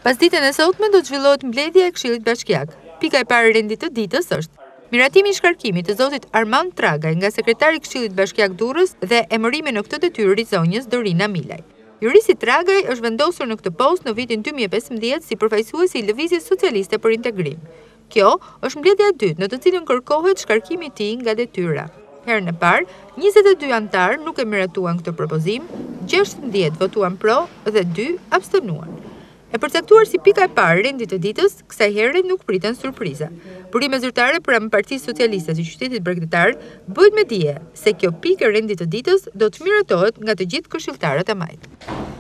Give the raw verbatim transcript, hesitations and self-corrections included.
Pasditën e sotme do të zhvillohet mbledhja e Këshillit Bashkiak. Pika e parë e rendit të ditës është miratimi i shkarkimit të zotit Armand Tragaj nga sekretari i Këshillit Bashkiak Durrës dhe emërimi në këtë detyrë i zonjës Dorina Milaj. Jurisi Tragaj është vendosur në këtë post në vitin dy mijë e pesëmbëdhjetë si përfaqësuesi i Lëvizjes Socialiste për Integrim. Kjo është mbledhja e dytë në të cilën kërkohet shkarkimi i tij nga detyra. Herën e parë, njëzet e dy anëtar nuk e miratuan këtë propozim, gjashtëdhjetë votuan pro dhe dy abstenuan. E përcaktuar si pika e parë rendit të ditës, kësaj here nuk priten surpriza. Burime zyrtare pranë Partisë Socialiste të Qytetit Bregdetar bëhet me dije se kjo pikë e rendit të ditës do të miratohet nga të gjithë këshilltarët e majtë.